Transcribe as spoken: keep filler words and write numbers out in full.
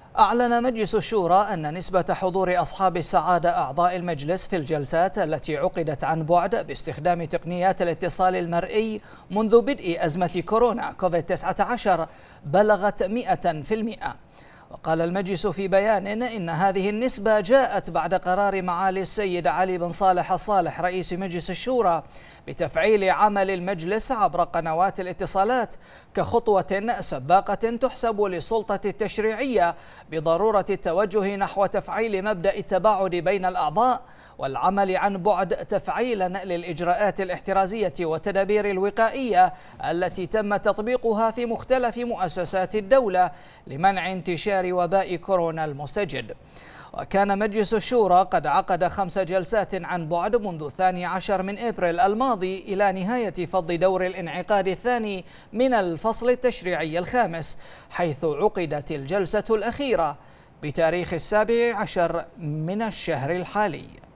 أعلن مجلس الشورى أن نسبة حضور أصحاب السعادة أعضاء المجلس في الجلسات التي عقدت عن بعد باستخدام تقنيات الاتصال المرئي منذ بدء أزمة كورونا كوفيد تسعة عشر بلغت مئة بالمئة. وقال المجلس في بيان إن هذه النسبة جاءت بعد قرار معالي السيد علي بن صالح الصالح رئيس مجلس الشورى بتفعيل عمل المجلس عبر قنوات الاتصالات كخطوة سباقة تحسب للسلطة التشريعية بضرورة التوجه نحو تفعيل مبدأ التباعد بين الأعضاء والعمل عن بعد تفعيلا للإجراءات الاحترازية والتدابير الوقائية التي تم تطبيقها في مختلف مؤسسات الدولة لمنع انتشار وباء كورونا المستجد. وكان مجلس الشورى قد عقد خمس جلسات عن بعد منذ الثاني عشر من إبريل الماضي إلى نهاية فض دور الانعقاد الثاني من الفصل التشريعي الخامس، حيث عقدت الجلسة الأخيرة بتاريخ السابع عشر من الشهر الحالي.